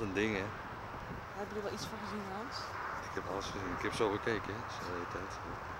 een ding, hè. Heb je er wel iets van gezien, Hans? Ik heb alles gezien. Ik heb zo gekeken, hè, de hele tijd.